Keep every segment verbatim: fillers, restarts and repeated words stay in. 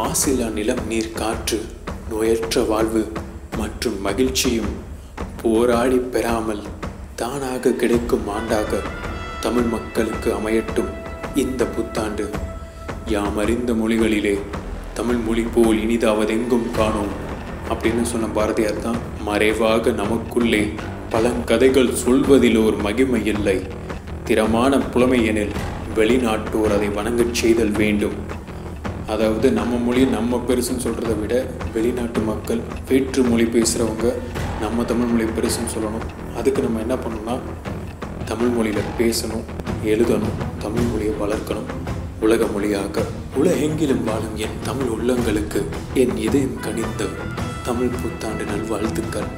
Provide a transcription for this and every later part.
மாசில்லா நிலம் நீர் காற்று நோயற்ற வாழ்வு மற்றும் மகிழ்ச்சியும் போராடி பெறாமல் தானாக கிடைக்கும் ஆண்டாக தமிழ் மக்களுக்கு அமையட்டும் இந்த புத்தாண்டு. யாம் அறிந்த மொழிகளிலே தமிழ் மொழி போல் இனிதாவதெங்கும் காணோம் அப்படின்னு சொன்ன பாரதியார் தான் மறைவாக நமக்குள்ளே பழங்கதைகள் சொல்வதில் ஒரு மகிமை இல்லை, திறமான புலமை எனில் வெளிநாட்டோர் அதை வணங்கச் செய்தல் வேண்டும். அதாவது நம்ம மொழி நம்ம பெருசுன்னு சொல்கிறத விட வெளிநாட்டு மக்கள் வேற்று மொழி பேசுகிறவங்க நம்ம தமிழ் மொழி பெருசுன்னு சொல்லணும். அதுக்கு நம்ம என்ன பண்ணணும்னா தமிழ் மொழியில் பேசணும், எழுதணும், தமிழ் மொழியை வளர்க்கணும். உலக மொழியாக உலகெங்கிலும் வாழும் என் தமிழ் உள்ளங்களுக்கு என் இதயம் கனிந்த தமிழ் புத்தாண்டு நல்வாழ்த்துக்கள்.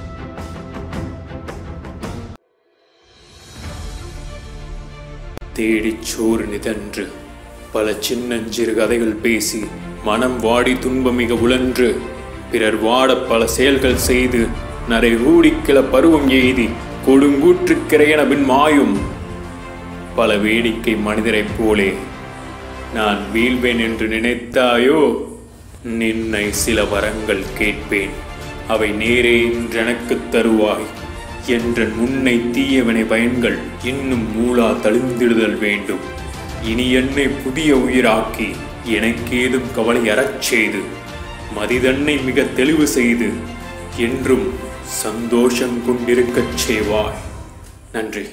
தேடிச் சோறு நிதன்று பல சின்னஞ்சிறு கதைகள் பேசி மனம் வாடி துன்பமிக உழன்று பிறர் வாட பல செயல்கள் செய்து நரை ஊடிக்கிள பருவம் எய்தி கொடுங்கூற்றுக்கிறையன பின் மாயும் பல வேடிக்கை மனிதரைப் போலே நான் வீழ்வேன் என்று நினைத்தாயோ? நின்னை சில வரங்கள் கேட்பேன், அவை நேரே என்றெனக்கு தருவாய் என்ற முன்னை தீயவனை பயன்கள் இன்னும் மூளா தழுந்திடுதல் வேண்டும். இனி என்னை புதிய உயிராக்கி எனக்கேதும் கவலை அறச் செய்து மதிதன்னை மிக தெளிவு செய்து என்றும் சந்தோஷம் கொண்டிருக்கச் செய்வாய். நன்றி.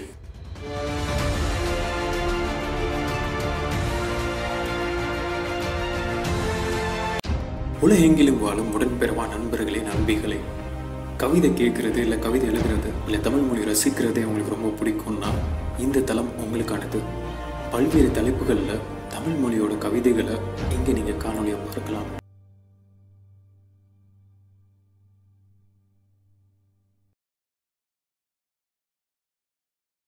உலகெங்கிலும் வாழும் உடன்பிறவா நண்பர்களே, நண்பிகளே, கவிதை கேட்குறது இல்லை கவிதை எழுதுறது இல்லை தமிழ் மொழி ரசிக்கிறதே உங்களுக்கு ரொம்ப பிடிக்கும்னா இந்த தளம் உங்களுக்கானது. பல்வேறு தலைப்புகளில் தமிழ் மொழியோட கவிதைகளை இங்கே நீங்கள் காணொலியாக பார்க்கலாம்.